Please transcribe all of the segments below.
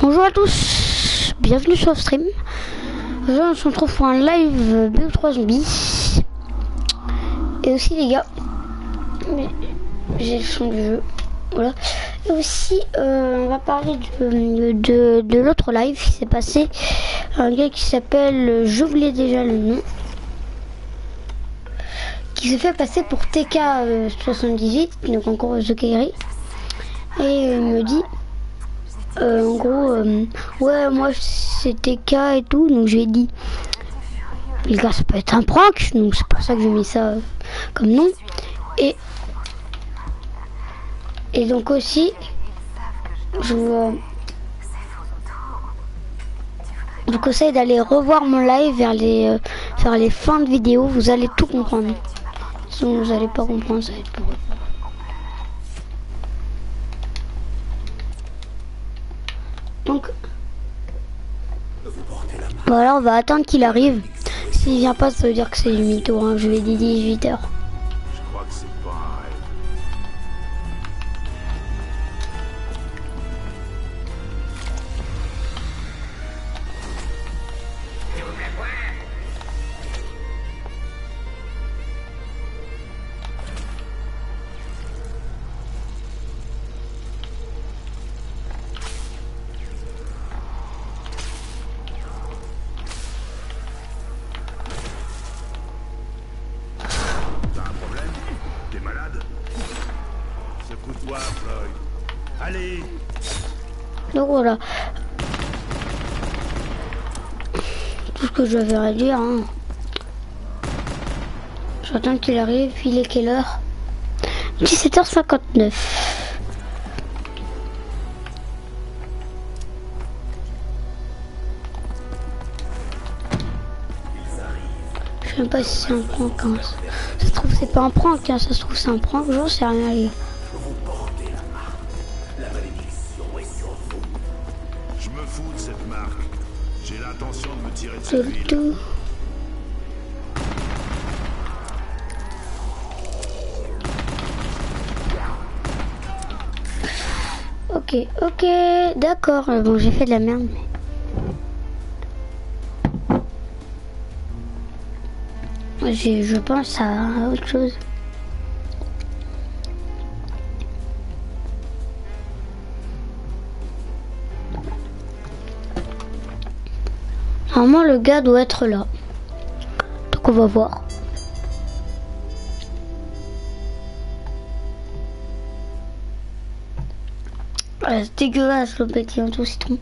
Bonjour à tous, bienvenue sur Stream. Aujourd'hui on se retrouve pour un live BO3 Zombies. Et aussi les gars, j'ai le son du jeu, voilà. Et aussi on va parler de l'autre live qui s'est passé. Un gars qui s'appelle, j'oubliais déjà le nom, qui s'est fait passer pour TK78, donc encore The Kairi. Et il me dit en gros ouais moi c'est TK et tout, donc j'ai dit les gars ça peut être un prank, donc c'est pour ça que j'ai mis ça comme nom. Et donc aussi je vous conseille d'aller revoir mon live vers les fins de vidéo, vous allez tout comprendre, sinon vous allez pas comprendre, ça va être pour eux. Donc voilà, on va attendre qu'il arrive. S'il vient pas, ça veut dire que c'est du mytho, hein. Je lui ai dit 18 h. Je crois que c'est pas un rêve. T'as un problème? T'es malade? Secoue-toi, Floyd. Allez! Donc voilà. Tout ce que j'avais à dire, hein. J'attends qu'il arrive, il est quelle heure? 17h59. Je sais même pas si c'est un prank, hein. Ça se trouve c'est pas un prank, hein. Ça se trouve c'est un prank, j'en sais rien les gars. Je me fous de cette marque. J'ai l'intention de me tirer de C'est cette le ville. tout. Ok, d'accord. Bon, j'ai fait de la merde, mais je pense à autre chose. Normalement, le gars doit être là. Donc, on va voir. Ouais, c'est dégueulasse le pétillant au citron.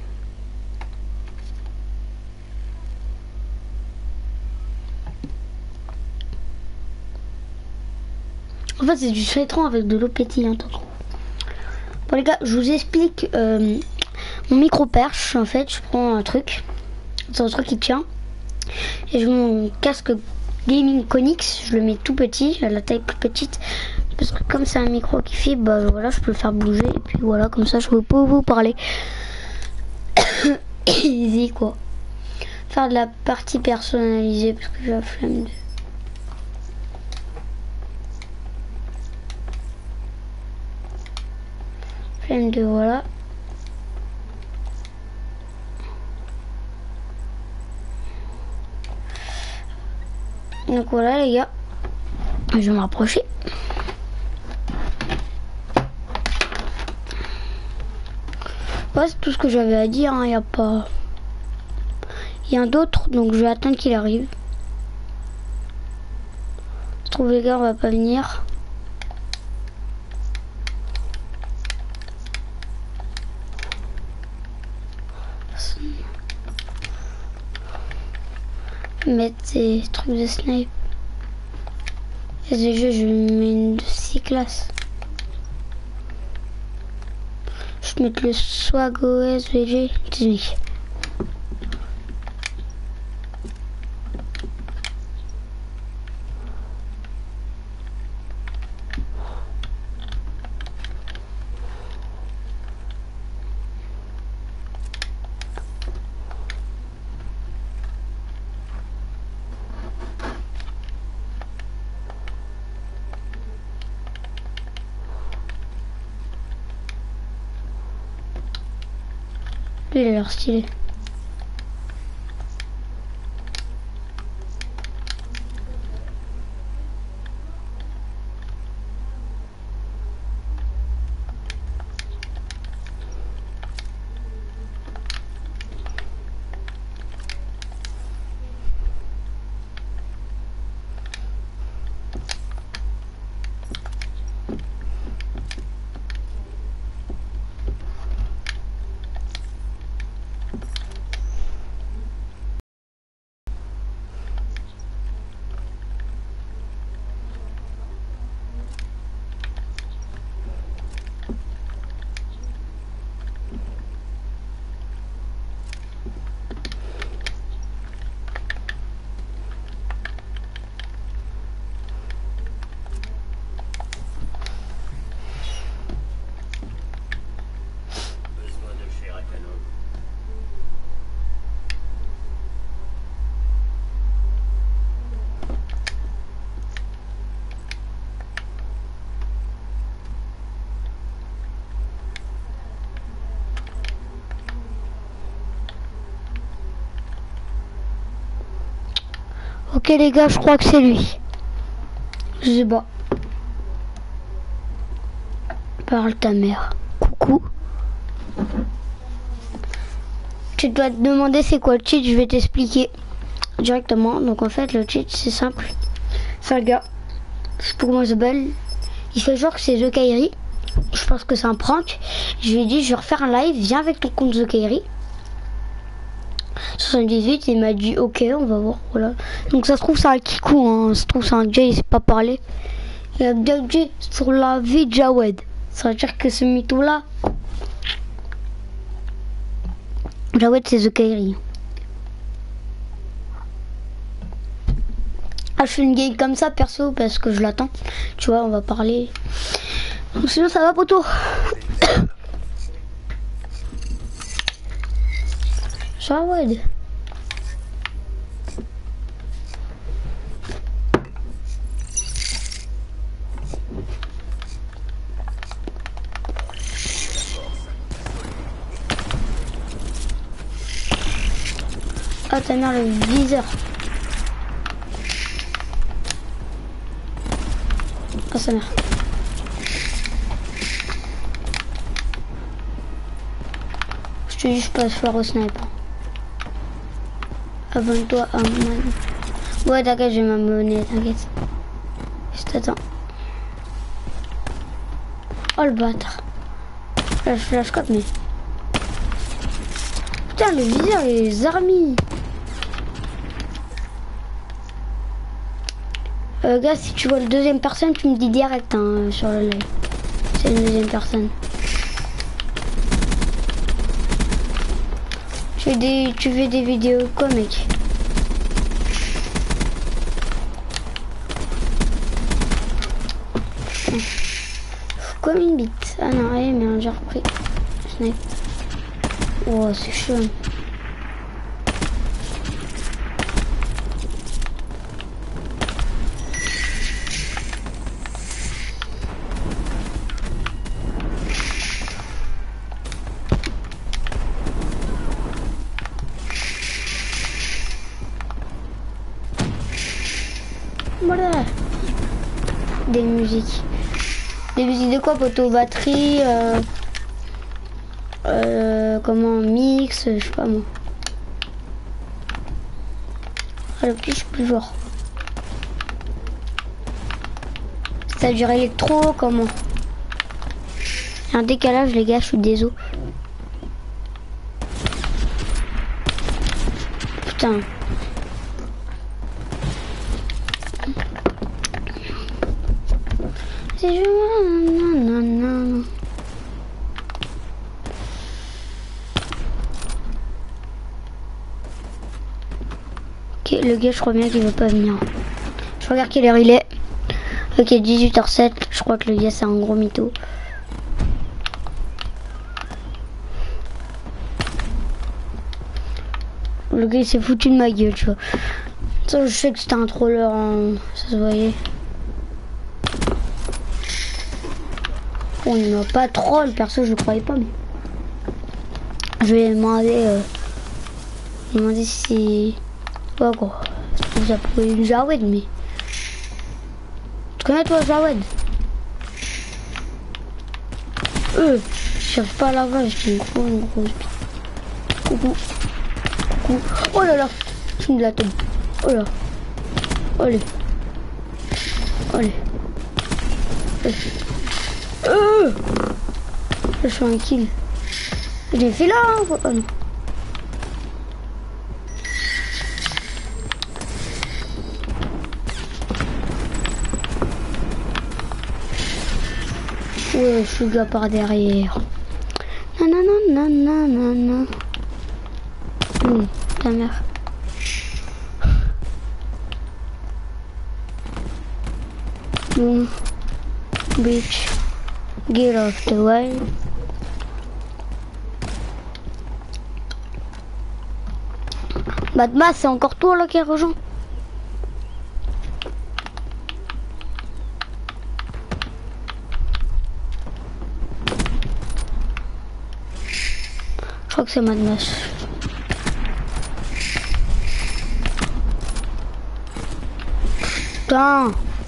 En fait, c'est du citron avec de l'eau pétillante. Bon les gars, je vous explique mon micro perche. En fait, je prends un truc, c'est un truc qui tient, et je mets mon casque gaming Konix, je le mets tout petit, à la taille plus petite, parce que comme c'est un micro qui fait, bah voilà, je peux le faire bouger, et puis voilà, comme ça je peux pas vous parler. Easy quoi. Faire de la partie personnalisée, parce que j'ai la flemme de... voilà. Donc voilà les gars, je vais me rapprocher. Ouais, c'est tout ce que j'avais à dire, hein. Il n'y a pas... Il y a un d'autre, donc je vais attendre qu'il arrive. Je trouve les gars, on va pas venir. Mettre ces trucs de snipe. Et ce jeu, je mets une de 6 classes. Je vais mettre le swag OS VG. Lui, il a l'air stylé. Ok les gars, je crois que c'est lui. Je sais pas. Parle ta mère. Coucou. Tu dois te demander c'est quoi le cheat, je vais t'expliquer directement. Donc en fait le cheat c'est simple. C'est un gars. Je sais pas comment il s'appelle. Il fait genre que c'est The Kairi. Je pense que c'est un prank. Je lui ai dit je vais refaire un live, viens avec ton compte The Kairi. 78, il m'a dit ok, on va voir, voilà. Donc ça se trouve c'est un kikou, hein. Ça se trouve c'est un gars, il sait pas parler. Il a bien dit sur la vie de Jawed. Ça veut dire que ce mytho là, Jawed c'est The Kairi. Ah, je fais une game comme ça perso parce que je l'attends. Tu vois, on va parler. Donc, sinon ça va poto. Jawed. Ah, ta mère, le viseur. Ah, sa mère. Je te dis, je passe faire au sniper. Abonne-toi à man. Ouais, t'inquiète, je vais m'abonner, t'inquiète. Je t'attends. Oh, le bâtard. Là, je flash cop, mais... Putain, le viseur, les armies. Gars, si tu vois le deuxième personne, tu me dis direct hein, sur le live. C'est une deuxième personne. Tu fais des vidéos quoi, mec? Comme une bite. Ah non, ouais, mais j'ai repris. Snipe. Oh, c'est chaud. Voilà. Des musiques. Des musiques de quoi, poteau? Batterie, comment, mix, je sais pas moi. Ah, le petit, je suis plus fort. Ça dure électro, comment? Il y a un décalage, les gars, je suis désolé. Putain. C'est non. Ok, le gars, je crois bien qu'il veut pas venir. Je regarde quelle heure il est. Ok, 18h07. Je crois que le gars, c'est un gros mytho. Le gars, il s'est foutu de ma gueule, tu vois. Ça, je sais que c'était un troller, hein. Ça se voyait. Bon, il m'a pas troll, perso, je croyais pas, mais... Je vais demander si... Ouais, quoi. Ça pourrait être Jawed, mais... Tu connais toi Jawed? J'arrive pas à la voir, j'ai une grosse bite. Coucou. Coucou. Oh là là, je me la tombe. Oh là. Allez. Allez. Je fais un kill. J'ai fait là, hein. Oh non. Ouais, je suis gars par derrière. Nanana. Ta mère. Boom. Bitch. Get off the way. Batman, c'est encore toi là qui a rejoint. Je crois que c'est Madmas. Putain.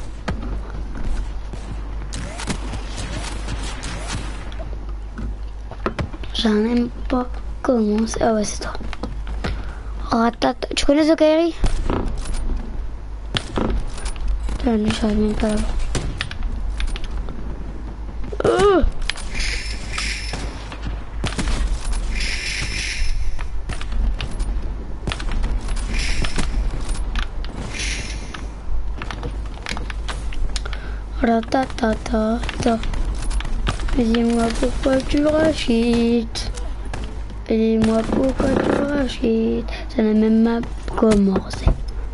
J'en aime pas comment c'est. Ah ouais, c'est toi. Ratata. Tu connais The Kairi? Putain, lui, j'arrive même pas là-bas. Ratatata. Dis-moi pourquoi tu rachites. Dis-moi pourquoi tu rachites. Ça n'a même pas commencé.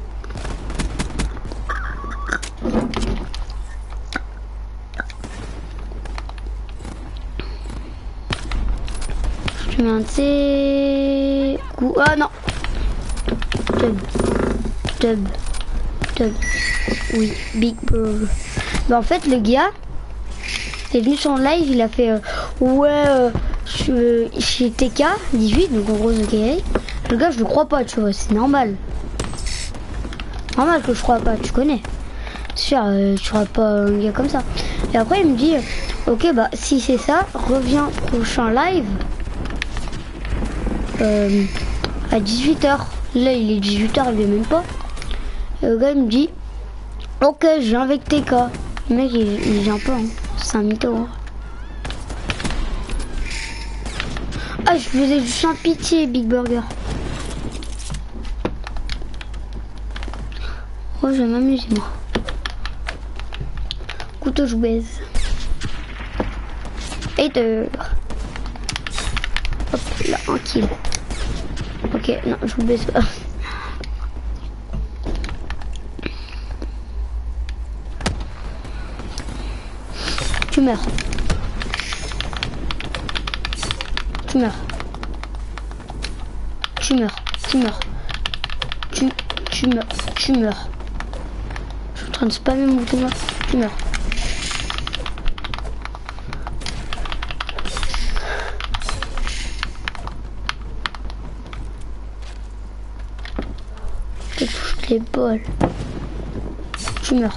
Je mets un C. Ah non. Tub. Oui, Big Bird. Bah en fait le gars est venu sur le live, il a fait chez TK 18, donc en gros The Kairi. Le gars je le crois pas, tu vois, c'est normal. Normal que je crois pas, tu connais. C'est sûr, tu crois pas un gars comme ça. Et après il me dit ok bah si c'est ça, reviens prochain live à 18h. Là il est 18h, il est même pas. Et le gars il me dit ok je viens avec TK. Le mec il vient pas, hein. C'est un mytho. Hein. Ah je faisais du sans pitié Big Burger. Oh je vais m'amuser moi. Couteau je baise. Hater. Hop là un kill. Ok non je vous baise pas. Tu meurs. Tu meurs. Tu meurs. Tu meurs. Tu meurs. Tu meurs. Je suis en train de spammer mon bouton là. Tu meurs. Je touche les bols. Tu meurs.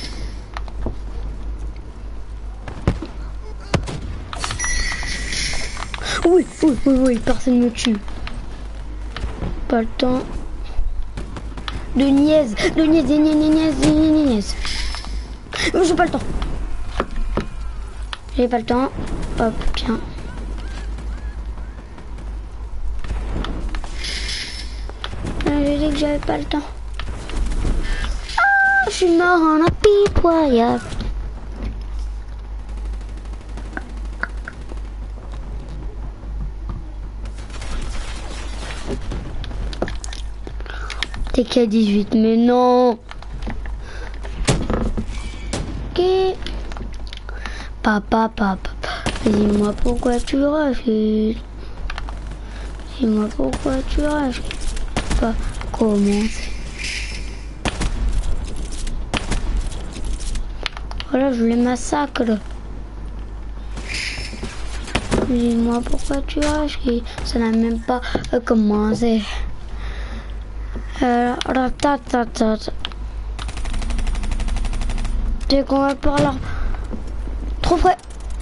Oui, personne me tue. Pas le temps. De niaise. Mais j'ai pas le temps. J'ai pas le temps. Hop, tiens. J'ai dit que j'avais pas le temps. Ah, je suis mort en impitoyable. TK 18, mais non. Ok. Papa. Dis-moi pourquoi tu rajoutes. Dis-moi pourquoi tu rajoutes. Pas commencer. Voilà, je les massacre. Dis-moi pourquoi tu as acheté. Ça n'a même pas commencé. Ratatata. Dès qu'on va par là. Trop frais.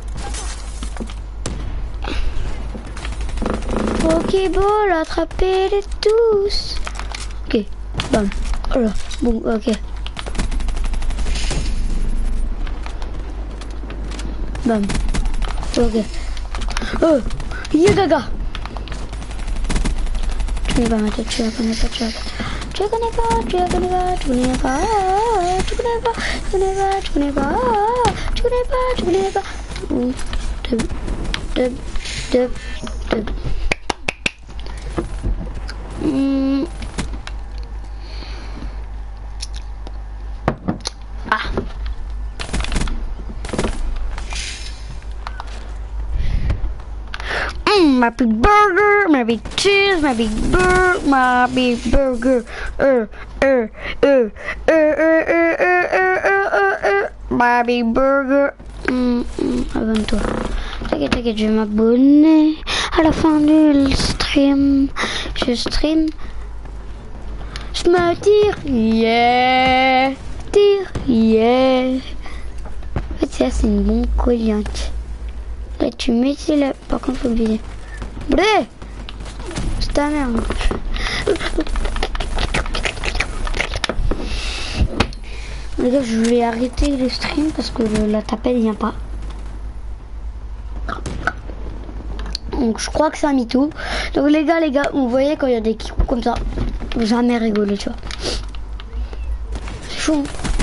Pokéball, attrapez-les tous. Ok, bam. Oh là, bon, ok. Bam. Ok. Oh, Yagaga. Tu n'es pas ma tête, tu la connais pas, tu la connais pas. Tu la connais pas, tu la connais pas, tu connais pas, tu connais pas, tu connais pas, tu connais pas, tu connais pas, tu connais pas. Dub, dub, dub. Ah. My big burger, my big cheese, my big burger, my big burger. My big burger. Abonne-toi. T'inquiète, je vais m'abonner à la fin du stream. Je stream. Je me tire, yeah. Tire, yeah. En fait, ça, c'est une bombe collante. Là, tu mets ici, là. Par contre, faut oublier. Bré! C'est ta merde. Les gars, je vais arrêter le stream parce que la tapette vient pas. Donc je crois que c'est un mytho. Donc les gars, vous voyez quand il y a des kikous comme ça, jamais rigoler, tu vois. C'est chaud.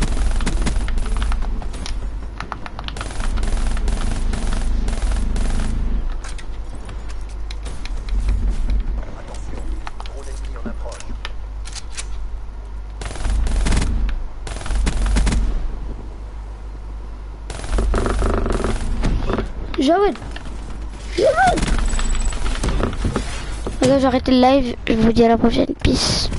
J'arrête. Les gars, j'arrête le live. Je vous dis à la prochaine. Peace.